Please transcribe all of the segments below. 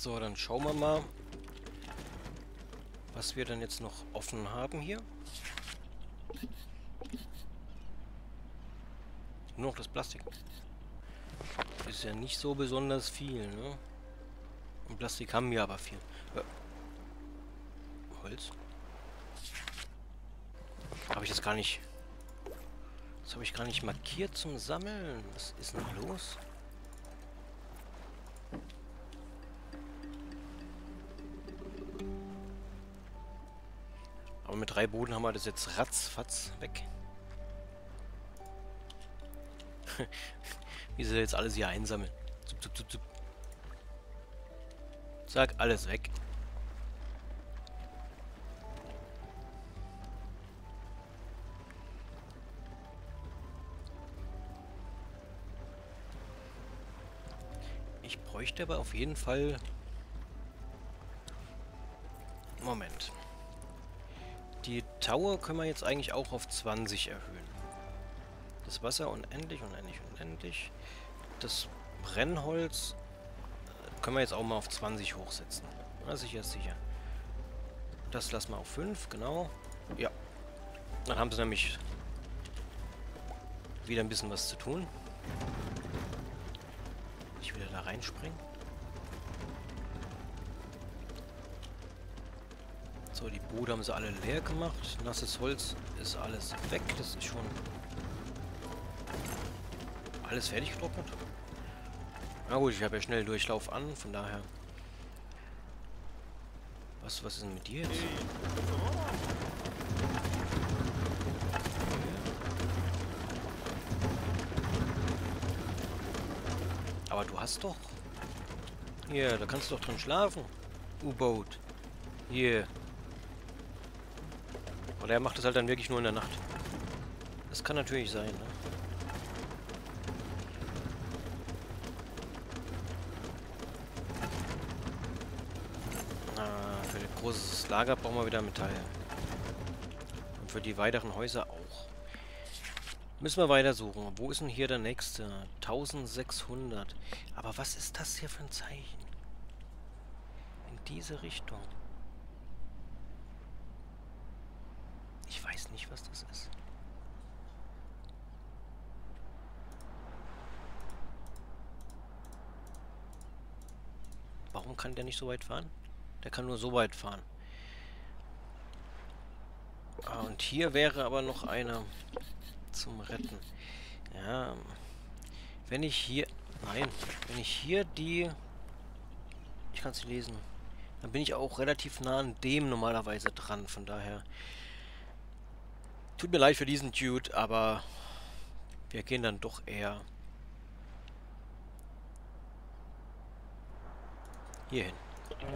So, dann schauen wir mal, was wir dann jetzt noch offen haben hier. Nur noch das Plastik. Ist ja nicht so besonders viel, ne? Und Plastik haben wir aber viel. Holz. Habe ich das gar nicht... Das habe ich gar nicht markiert zum Sammeln. Was ist denn los? Aber mit 3 Boden haben wir das jetzt ratzfatz weg. Wie sie jetzt alles hier einsammeln. Zup, zup, zup, zup. Zack, alles weg. Ich bräuchte aber auf jeden Fall... Moment. Die Tower können wir jetzt eigentlich auch auf 20 erhöhen. Das Wasser unendlich, unendlich, unendlich. Das Brennholz können wir jetzt auch mal auf 20 hochsetzen. Na, sicher, sicher. Das lassen wir auf 5, genau. Ja. Dann haben sie nämlich wieder ein bisschen was zu tun. Ich wieder da reinspringen. So, die Bude haben sie alle leer gemacht. Nasses Holz ist alles weg. Das ist schon alles fertig getrocknet. Na gut, ich habe ja schnell Durchlauf an, von daher. Was ist denn mit dir jetzt? Aber du hast doch... Hier, da kannst du doch drin schlafen. U-Boot. Hier. Oder er macht das halt dann wirklich nur in der Nacht. Das kann natürlich sein, ne? Für ein großes Lager brauchen wir wieder Metall. Und für die weiteren Häuser auch. Müssen wir weitersuchen. Wo ist denn hier der nächste? 1600. Aber was ist das hier für ein Zeichen? In diese Richtung. Ich weiß nicht, was das ist. Warum kann der nicht so weit fahren? Der kann nur so weit fahren. Ah, und hier wäre aber noch einer zum Retten. Ja. Wenn ich hier... Nein. Wenn ich hier die... Ich kann es nicht lesen. Dann bin ich auch relativ nah an dem normalerweise dran. Von daher... Tut mir leid für diesen Dude, aber... Wir gehen dann doch eher... hier hin.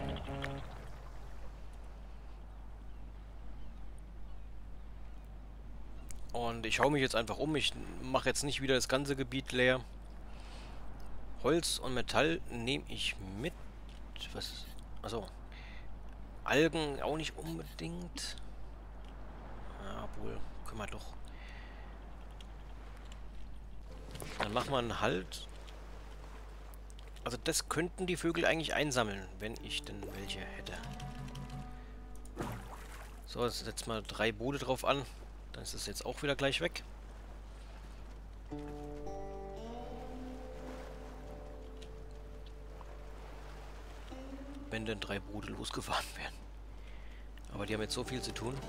Und ich schaue mich jetzt einfach um. Ich mache jetzt nicht wieder das ganze Gebiet leer. Holz und Metall nehme ich mit. Was? Achso. Algen auch nicht unbedingt. Ja, obwohl, können wir doch. Dann machen wir einen Halt. Also das könnten die Vögel eigentlich einsammeln, wenn ich denn welche hätte. So, jetzt setzen wir 3 Boote drauf an. Dann ist das jetzt auch wieder gleich weg. Wenn denn 3 Boote losgefahren werden. Aber die haben jetzt so viel zu tun.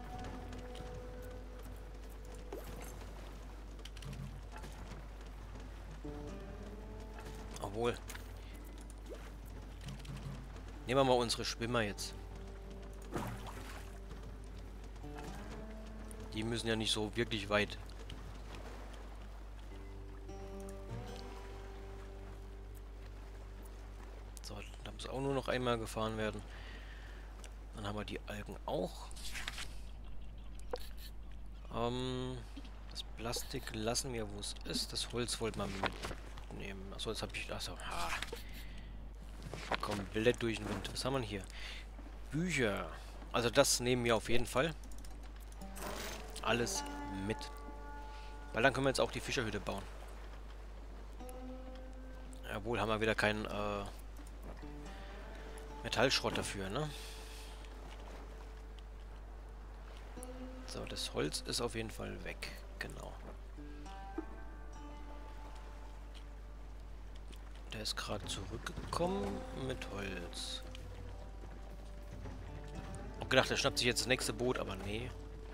Obwohl. Nehmen wir mal unsere Schwimmer jetzt. Die müssen ja nicht so wirklich weit. So, da muss auch nur noch einmal gefahren werden. Dann haben wir die Algen auch. Das Plastik lassen wir, wo es ist. Das Holz wollten wir mitnehmen. Achso, jetzt habe ich... Achso, komplett durch den Wind. Was haben wir hier? Bücher. Also das nehmen wir auf jeden Fall. Alles mit. Weil dann können wir jetzt auch die Fischerhütte bauen. Jawohl, haben wir wieder keinen Metallschrott dafür, ne? So, das Holz ist auf jeden Fall weg. Genau. Der ist gerade zurückgekommen mit Holz. Ich hab gedacht, er schnappt sich jetzt das nächste Boot, aber nee.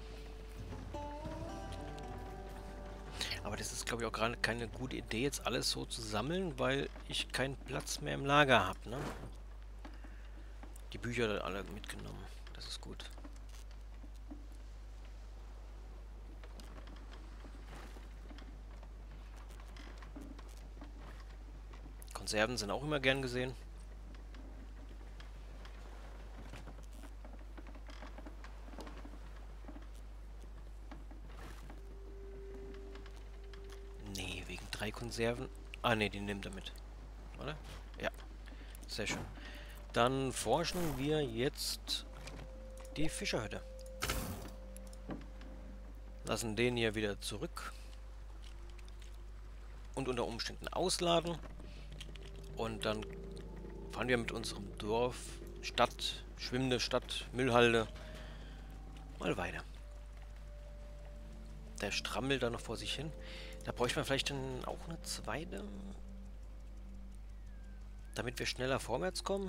Aber das ist, glaube ich, auch gerade keine gute Idee, jetzt alles so zu sammeln, weil ich keinen Platz mehr im Lager habe, ne? Die Bücher alle mitgenommen. Das ist gut. Konserven sind auch immer gern gesehen. Nee, wegen 3 Konserven. Ah, nee, die nimmt er mit. Oder? Ja, sehr schön. Dann forschen wir jetzt die Fischerhütte. Lassen den hier wieder zurück. Und unter Umständen ausladen. Und dann fahren wir mit unserem Dorf, Stadt, schwimmende Stadt, Müllhalde mal weiter. Der strammelt da noch vor sich hin. Da bräuchte man vielleicht dann auch eine zweite, damit wir schneller vorwärts kommen.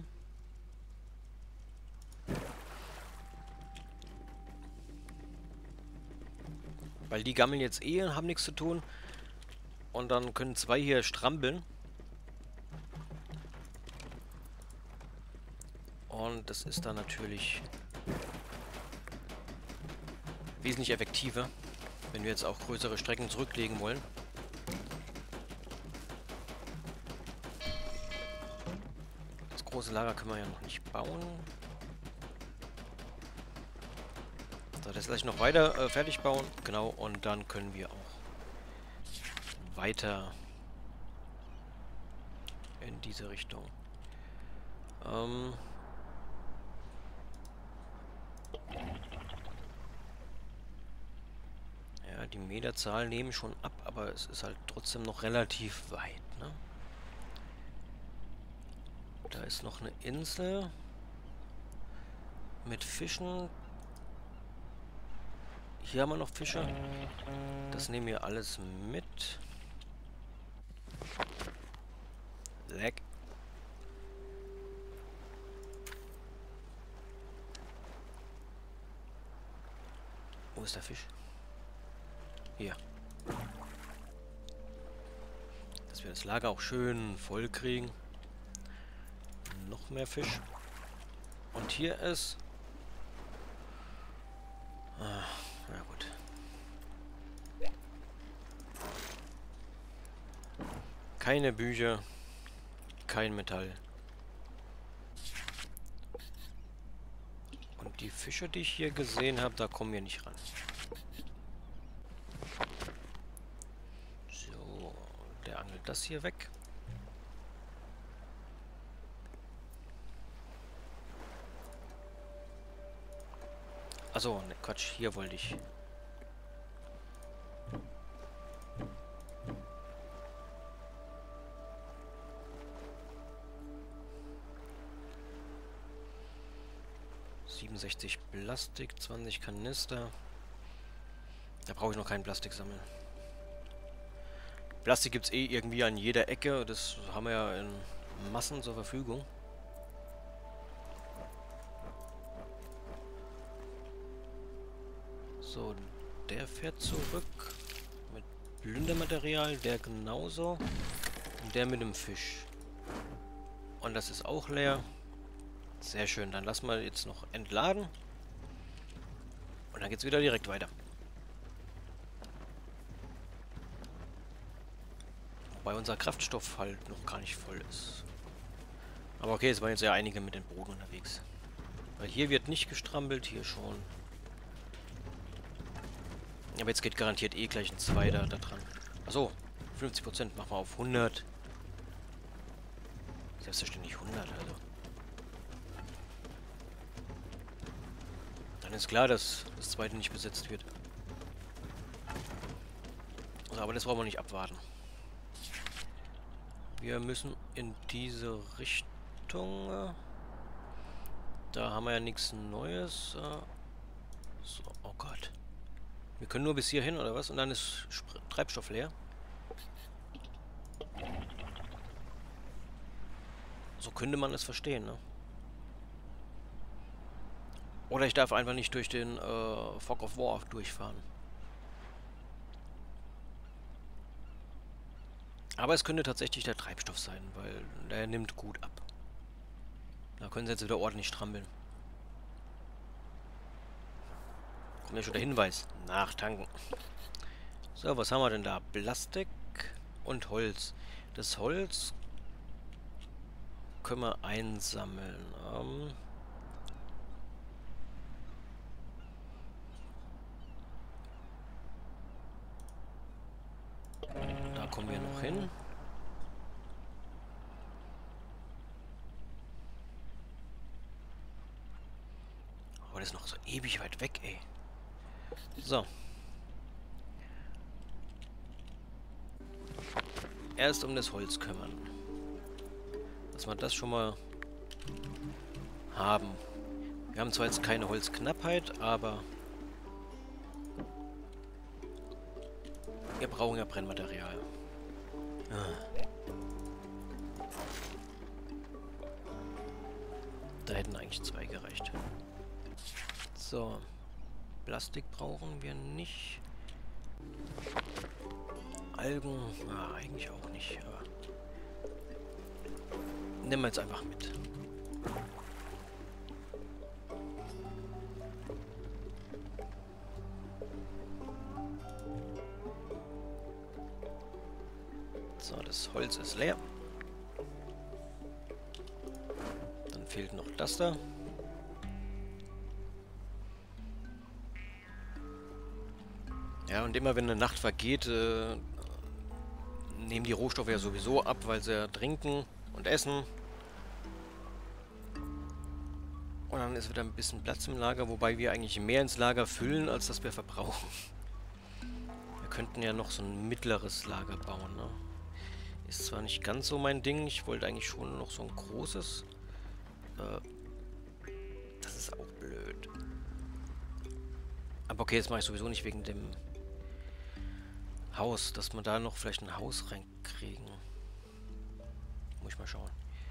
Weil die gammeln jetzt eh und haben nichts zu tun. Und dann können 2 hier strampeln. Und das ist dann natürlich wesentlich effektiver, wenn wir jetzt auch größere Strecken zurücklegen wollen. Das große Lager können wir ja noch nicht bauen. So, das lasse ich noch weiter fertig bauen. Genau, und dann können wir auch weiter in diese Richtung. Ja, die Meterzahlen nehmen schon ab, aber es ist halt trotzdem noch relativ weit, ne? Da ist noch eine Insel mit Fischen. Hier haben wir noch Fische. Das nehmen wir alles mit. Leck. Wo ist der Fisch? Hier. Dass wir das Lager auch schön voll kriegen. Noch mehr Fisch. Und hier ist... Ah, na gut. Keine Bücher. Kein Metall. Und die Fische, die ich hier gesehen habe, da kommen wir nicht ran. So, der angelt das hier weg. Achso, ne, Quatsch, hier wollte ich. Plastik, 20 Kanister. Da brauche ich noch kein Plastik sammeln. Plastik gibt es eh irgendwie an jeder Ecke. Das haben wir ja in Massen zur Verfügung. So, der fährt zurück. Mit Plündermaterial, der genauso. Und der mit dem Fisch. Und das ist auch leer. Sehr schön, dann lassen wir jetzt noch entladen. Und dann geht es wieder direkt weiter. Wobei unser Kraftstoff halt noch gar nicht voll ist. Aber okay, es waren jetzt ja einige mit den Booten unterwegs. Weil hier wird nicht gestrampelt, hier schon. Aber jetzt geht garantiert eh gleich ein zweiter da dran. Achso, 50% machen wir auf 100. Selbstverständlich 100, also. Dann ist klar, dass das zweite nicht besetzt wird. Also, aber das brauchen wir nicht abwarten. Wir müssen in diese Richtung. Da haben wir ja nichts Neues. So, oh Gott. Wir können nur bis hierhin, oder was? Und dann ist Treibstoff leer. So könnte man es verstehen, ne? Oder ich darf einfach nicht durch den Fog of War durchfahren. Aber es könnte tatsächlich der Treibstoff sein, weil der nimmt gut ab. Da können sie jetzt wieder ordentlich strampeln. Kommt ja schon der Hinweis. Nachtanken. So, was haben wir denn da? Plastik und Holz. Das Holz können wir einsammeln. Da kommen wir noch hin. Aber das ist noch so ewig weit weg, ey. So. Erst um das Holz kümmern. Dass wir das schon mal haben. Wir haben zwar jetzt keine Holzknappheit, aber wir brauchen ja Brennmaterial. Da hätten eigentlich 2 gereicht. So. Plastik brauchen wir nicht. Algen, ja, eigentlich auch nicht, aber nehmen wir jetzt einfach mit. So, das Holz ist leer. Dann fehlt noch das da. Ja, und immer wenn eine Nacht vergeht, nehmen die Rohstoffe ja sowieso ab, weil sie ja trinken und essen. Und dann ist wieder ein bisschen Platz im Lager, wobei wir eigentlich mehr ins Lager füllen, als das wir verbrauchen. Wir könnten ja noch so ein mittleres Lager bauen, ne? Ist zwar nicht ganz so mein Ding, ich wollte eigentlich schon noch so ein großes. Das ist auch blöd. Aber okay, das mache ich sowieso nicht wegen dem Haus, dass wir da noch vielleicht ein Haus reinkriegen. Muss ich mal schauen.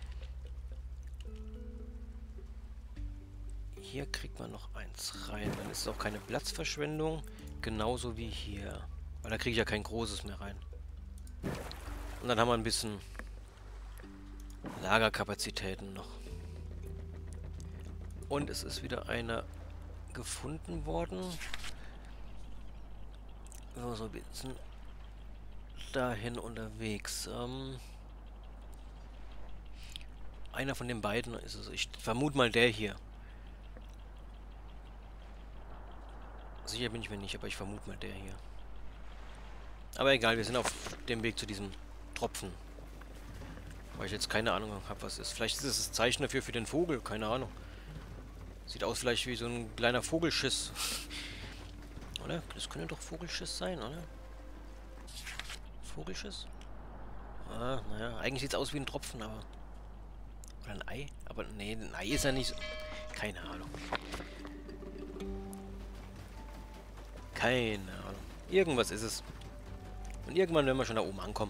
Hier kriegt man noch eins rein. Dann ist es auch keine Platzverschwendung. Genauso wie hier. Weil da kriege ich ja kein großes mehr rein. Und dann haben wir ein bisschen Lagerkapazitäten noch. Und es ist wieder einer gefunden worden. So ein bisschen dahin unterwegs. Einer von den beiden ist es. Ich vermute mal der hier. Sicher bin ich mir nicht, aber ich vermute mal der hier. Aber egal, wir sind auf dem Weg zu diesem Tropfen. Weil ich jetzt keine Ahnung habe, was es ist. Vielleicht ist es das Zeichen dafür für den Vogel, keine Ahnung. Sieht aus vielleicht wie so ein kleiner Vogelschiss. Oder? Das könnte doch Vogelschiss sein, oder? Vogelschiss? Ah, naja, eigentlich sieht es aus wie ein Tropfen, aber... Oder ein Ei? Aber nee, ein Ei ist ja nicht so... Keine Ahnung. Keine Ahnung. Irgendwas ist es. Und irgendwann werden wir schon da oben ankommen.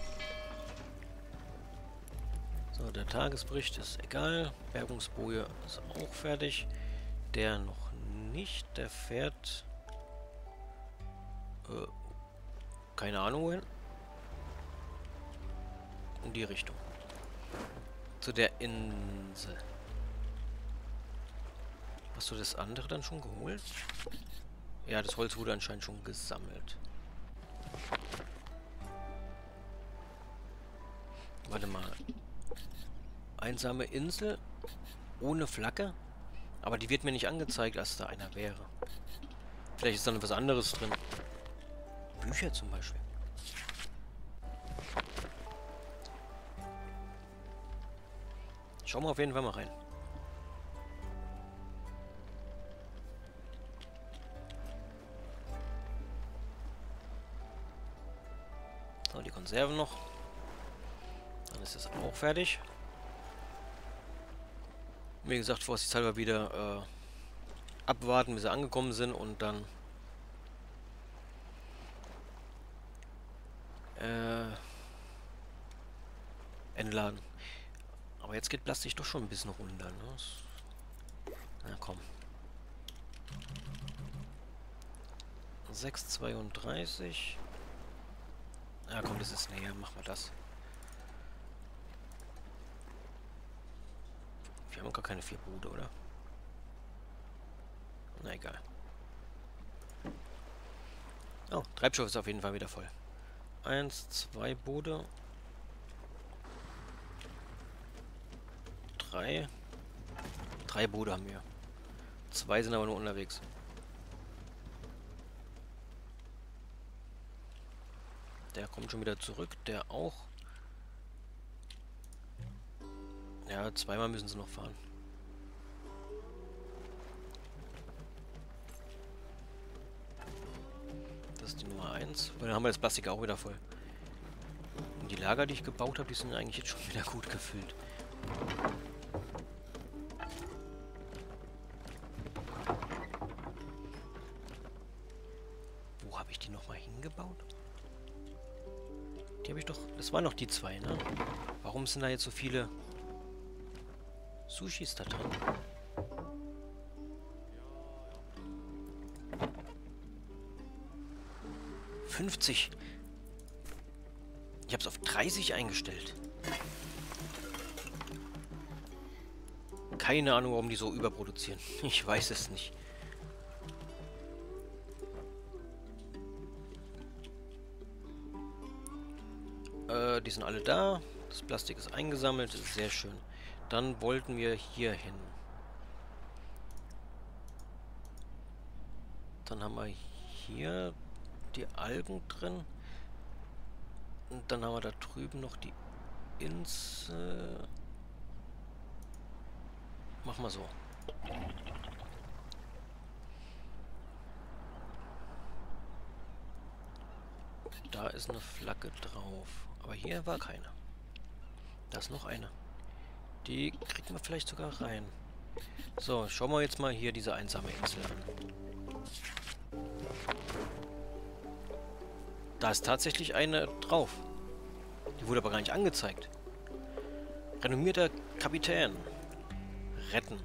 So, der Tagesbericht ist egal. Bergungsboje ist auch fertig. Der noch nicht. Der fährt... keine Ahnung wohin. In die Richtung. Zu der Insel. Hast du das andere dann schon geholt? Ja, das Holz wurde anscheinend schon gesammelt. Warte mal. Einsame Insel ohne Flagge? Aber die wird mir nicht angezeigt, als da einer wäre. Vielleicht ist da noch was anderes drin. Bücher zum Beispiel. Schauen wir auf jeden Fall mal rein. So, die Konserven noch. Dann ist es auch fertig. Wie gesagt, vorsichtshalber wieder abwarten, bis sie angekommen sind und dann entladen. Aber jetzt geht Plastik doch schon ein bisschen runter, ne? Na komm. 6,32. Ja komm, das ist näher. Machen wir das. Wir haben gar keine 4 Bude, oder? Na egal. Oh, Treibstoff ist auf jeden Fall wieder voll. 1, 2 Bude. 3. 3 Bude haben wir. 2 sind aber nur unterwegs. Der kommt schon wieder zurück. Der auch. Ja, zweimal müssen sie noch fahren. Das ist die Nummer 1. Und dann haben wir das Plastik auch wieder voll. Und die Lager, die ich gebaut habe, die sind eigentlich jetzt schon wieder gut gefüllt. Wo habe ich die nochmal hingebaut? Die habe ich doch... Das waren noch die 2, ne? Warum sind da jetzt so viele Sushis da drin? $50. Ich habe es auf 30 eingestellt. Keine Ahnung, warum die so überproduzieren. Ich weiß es nicht. Die sind alle da. Das Plastik ist eingesammelt. Das ist sehr schön. Dann wollten wir hier hin. Dann haben wir hier die Algen drin. Und dann haben wir da drüben noch die Insel. Machen wir so. Da ist eine Flagge drauf. Aber hier war keine. Da ist noch eine. Die kriegen wir vielleicht sogar rein. So, schauen wir jetzt mal hier diese einsame Insel an. Da ist tatsächlich eine drauf. Die wurde aber gar nicht angezeigt. Renommierter Kapitän. Retten.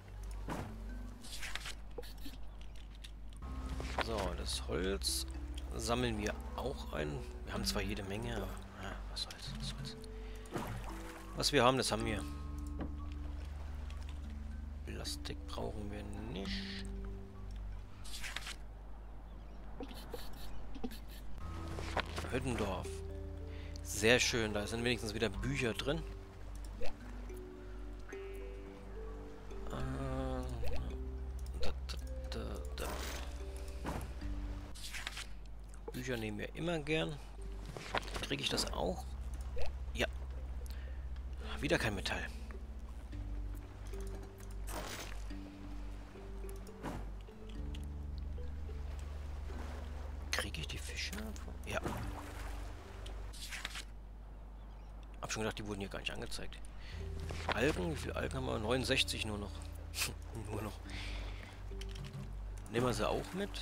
So, das Holz sammeln wir auch ein. Wir haben zwar jede Menge, aber ja, was soll's, was soll's. Was wir haben, das haben wir. Plastik brauchen wir nicht. Hüttendorf. Sehr schön, da sind wenigstens wieder Bücher drin. Bücher nehmen wir immer gern. Kriege ich das auch? Ja. Wieder kein Metall. Kriege ich die Fische? Ja. Hab schon gedacht, die wurden hier gar nicht angezeigt. Algen, wie viele Algen haben wir? 69 nur noch. Nur noch. Nehmen wir sie auch mit.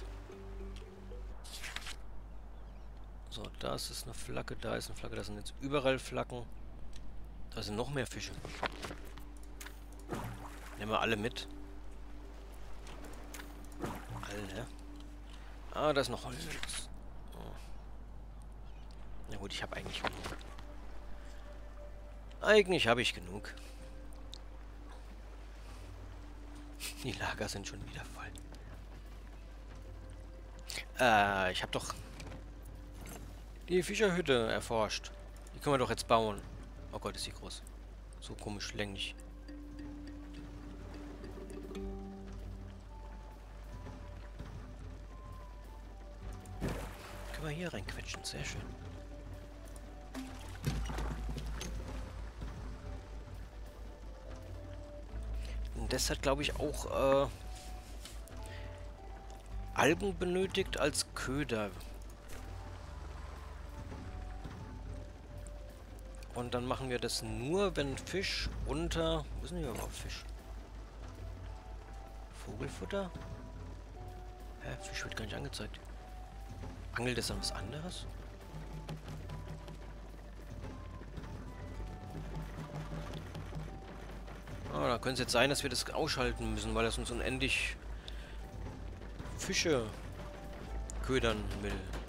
So, da ist eine Flagge, da ist eine Flagge, da sind jetzt überall Flaggen. Da sind noch mehr Fische. Nehmen wir alle mit. Alle. Ah, da ist noch Holz. Oh. Na gut, ich habe eigentlich genug. Eigentlich habe ich genug. Die Lager sind schon wieder voll. Ich habe doch die Fischerhütte erforscht. Die können wir doch jetzt bauen. Oh Gott, ist sie groß. So komisch länglich. Können wir hier reinquetschen. Sehr schön. Und das hat, glaube ich, auch Algen benötigt als Köder. Und dann machen wir das nur, wenn Fisch unter... Wo ist denn hier überhaupt Fisch? Vogelfutter? Hä? Fisch wird gar nicht angezeigt. Angelt es an was anderes? Ah, da könnte es jetzt sein, dass wir das ausschalten müssen, weil es uns unendlich Fische ködern will.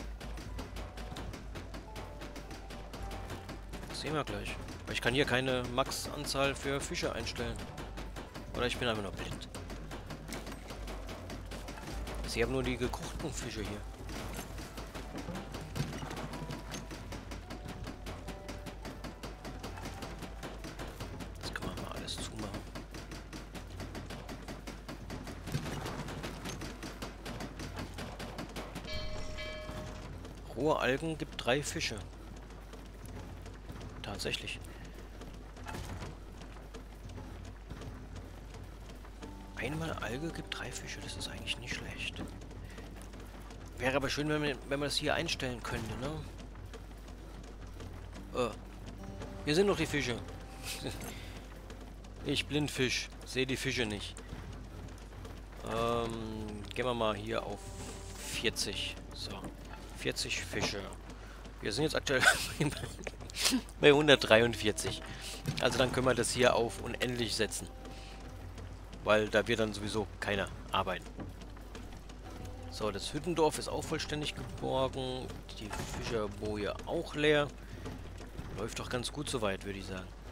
Das sehen wir gleich. Weil ich kann hier keine Max-Anzahl für Fische einstellen. Oder ich bin einfach nur blind. Sie haben nur die gekochten Fische hier. Das kann man mal alles zumachen. Rohe Algen gibt 3 Fische. Tatsächlich. Einmal Alge gibt 3 Fische, das ist eigentlich nicht schlecht. Wäre aber schön, wenn man das hier einstellen könnte, ne? Hier sind noch die Fische. Ich Blindfisch, sehe die Fische nicht. Gehen wir mal hier auf 40. So, 40 Fische. Wir sind jetzt aktuell bei 143. Also dann können wir das hier auf unendlich setzen. Weil da wird dann sowieso keiner arbeiten. So, das Hüttendorf ist auch vollständig geborgen. Die Fischerboje auch leer. Läuft doch ganz gut soweit, würde ich sagen.